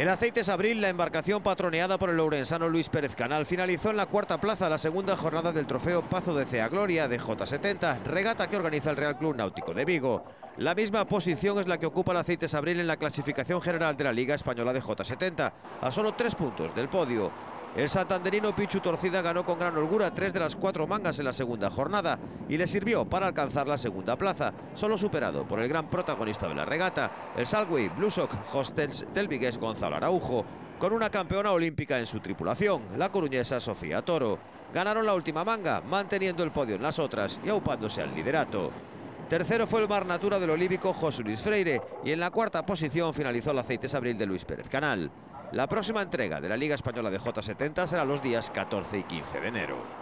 El Aceites Abril, la embarcación patroneada por el ourensano Luis Pérez Canal, finalizó en la cuarta plaza la segunda jornada del trofeo Pazo de Cea Gloria de J70, regata que organiza el Real Club Náutico de Vigo. La misma posición es la que ocupa el Aceites Abril en la clasificación general de la Liga Española de J70, a solo 3 puntos del podio. El santanderino Pichu Torcida ganó con gran holgura 3 de las 4 mangas en la segunda jornada y le sirvió para alcanzar la segunda plaza, solo superado por el gran protagonista de la regata, el Salwey Bluesock Hostels del vigués Gonzalo Araujo, con una campeona olímpica en su tripulación, la coruñesa Sofía Toro. Ganaron la última manga, manteniendo el podio en las otras y aupándose al liderato. Tercero fue el Mar Natura del olímpico José Luis Freire y en la cuarta posición finalizó el Aceites Abril de Luis Pérez Canal. La próxima entrega de la Liga Española de J70 será los días 14 y 15 de enero.